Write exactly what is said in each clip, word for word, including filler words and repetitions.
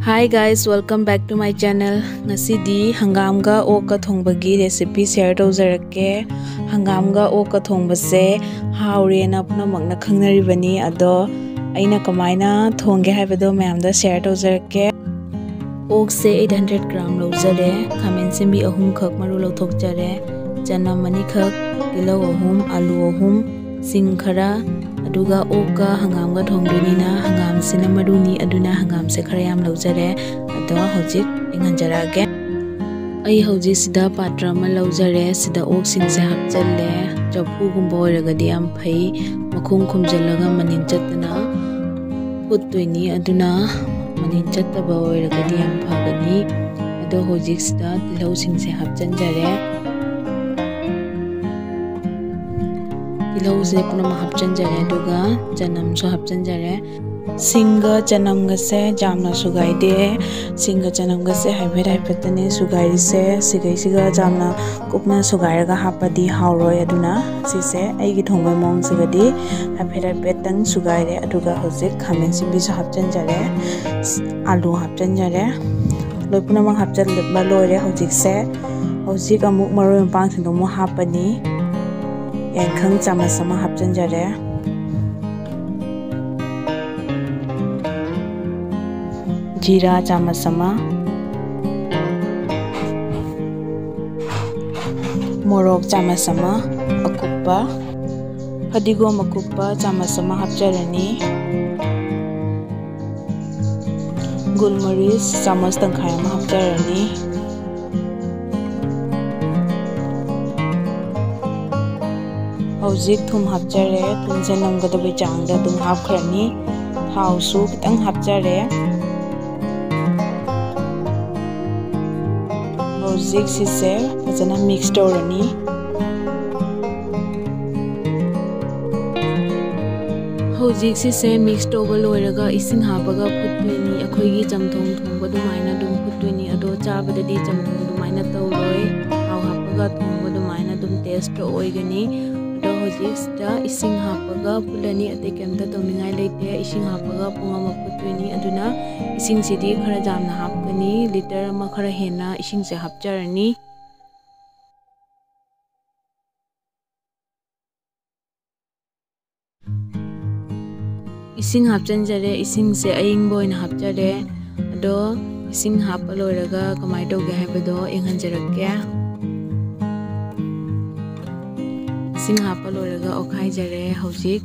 Hi guys, welcome back to my channel. Ngasidi hangamga oka thongbagi recipe share tawjarake. Hangamga oka thongbase haurena punamakna khangnaribani ado aina kamaina thongge haibado mayamda share tawjarake. Ok se eight hundred gram lawjare, khamen simbi ahum khak maru lawthokjare, chana mani khak, tilau ahum, alu ahum, sing khara aduga oka hangamga thongdunina hangam sina maruni aduna hangam se khara yam lawjare ado hojik inganjarage. Ai hojik sida patra ma lawjare, sida ok sing se hapchalle, chaphu gumba oiragadi yam phai, makhum khumjallaga manin chatna puttoini aduna manin chattaba oiragadi yam phagani ado hojik sida tilau sing se hapchanjare. Tilau se puna ma hapchanjare aduga chanam so hapchanjare. Singa chanam ga se jamna sugai de, singa chanam ga se haibet haibetane sugai se, sigai siga jamna kupna sugai ga hapadi hauroi aduna sise aigi thongbai mong sigadi haibet haibetang sugai re aduga hojik khamen simbi so hapchanjare, alu hapchanjare. Loi puna ma hapchan ba loire hojik se hojik amuk maroi pang thindong mo hapani Yankhang chamas sama hapchanjare. Jira chamas sama, morok chamas sama, akuppa, fadigom akuppa chamas sama hapcharani, gulmaris chamas tangkhai ma hapcharani. Hojik thum hapjare, thum se namgadabai changda dum hapkhrani, thau su kitang hapjare. Hojik sise fajana mix tawrani. Hojik sise mix tawba loiraga ising hapaga phuttoini, akhoigi chamthong thongba dumaina dum phuttoini ado chabadadi chamthong dumaina tawroi, thau hapaga thongba dumaina dum taste oigani. Hojik sida ising hapaga pulani ate kemta tawningai leite, ising hapaga punga ma phuttoini aduna ising sidi khara jamna hapkani, liter ama khara hena ising se hapcharani. Ising hapchanjare, ising se aying boina hapchare ado ising hapa loiraga kamai tawge haibado enghanjarake. Sing hapa loiraga okhai jare hojik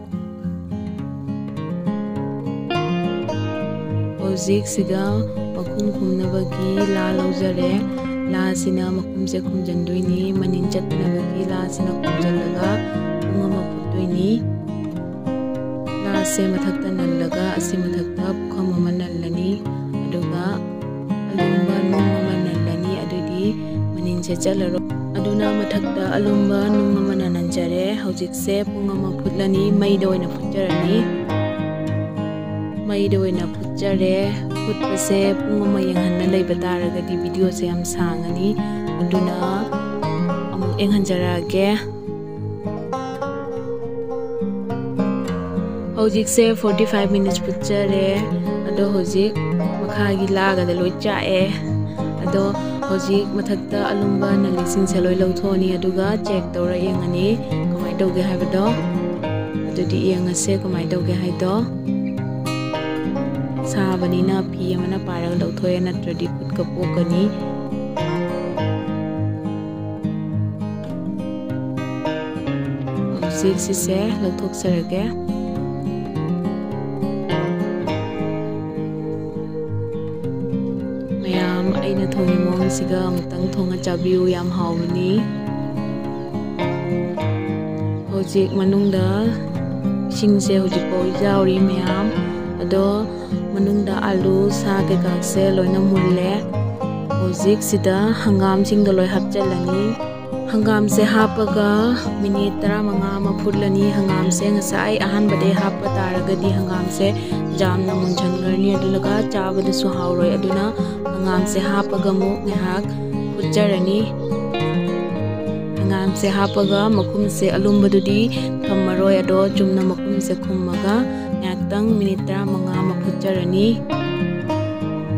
hojik siga makhum khumnabagi la lawjare, la sina makhum se khumjandoini, manin chatnabagi la sina khumjallaga punga ma phuttoini, la se mathakta nallaga asi mathakta pukham ama nallani aduga alumba nung ama nallani adudi manin se chalaro aduna mathakta alumba nung ama nananjare. Hojik se punga ma phutlani, maida oina phutjarani, maida oina phutjare, phutpase punga ma yenghanna leiba taragadi video se yam sangani aduna amuk enghanjarage. Hojik se forty-five minutes phutjare ado hojik makhagi lagada loi chae ado hojik mathakta alumba nalising se loi lawthoni aduga check tawra yengani kamai tawge haibado adudi yengase kamai tawge haido sabanina phi amana paraga lawthoye natradi phutka pokani. Hojik sise lawthoksarage. Aina thongi mong siga amutang thonga chabiu yam hawni. Hojik manungda singse hojik poi jauri mayam ado manungda alu sa ke kakse loina mulle. Hojik sida hangam singda loi hapchalani, hangam se hapaga minute thirty-five ma phutlani. Hangam se ngasai ahan bade hapa taragadi hangam se jamna munchangarni adulaga chabada su hauroi aduna hangam se hapaga mu ngahak phutjarani. Hangam se hapaga makhum se alumbadudi thammaroi ado chumna makhum se khummaga ngaktang minute thirty-five ma phutjarani.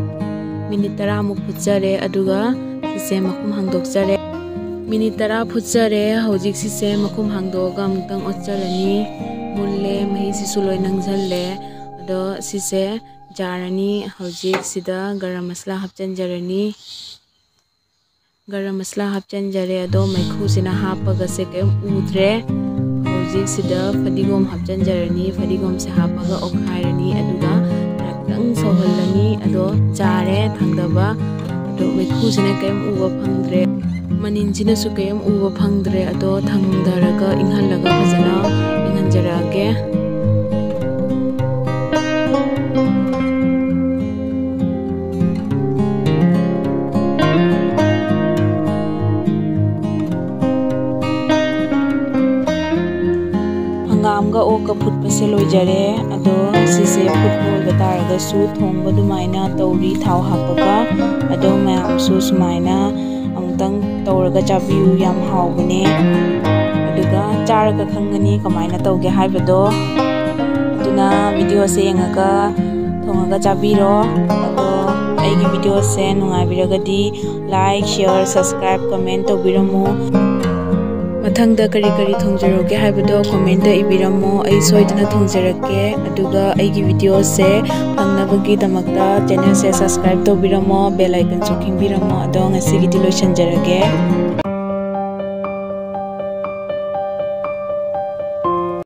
minute tara muk phutjare aduga sise makum hangdokjare minute tara phutjare hojik sise makum hangdoga amtang otchalani mulle mahi sisu loi nangjalle ado sise jarani hojik sida garam masala hapchanjarani garam masala hapchanjare ado maikhu sina hapaga se kem udre hojik sida fadigom hapchanjarani fadigom se hapaga okhairani aduga tang sohallani ado jare thangdaba ado maikhu sina kem uba phangdre manin sina su kem uba phangdre ado thangdaraga inghalaga fajana inghanjarage hangam o ka phut pase loijare ado sise football bataraga su thongba dumaina tauri thau hapaga ado mayam su sumaina amtang tauraga chabiu yam haubane aduga charaga khangani kamaina tauge haibado aduna video se yengaga thongaga chabiro ado aigi video se nungai biragadi like share subscribe comment tobiramu mathangda kari kari thongjaroge haibado comment da ibiramo ai soidana thongjarake aduga aigi video se pangnabagi damakta channel se subscribe tobiramo bell icon chu kingbiramo ado ngasi gi lotion jarage।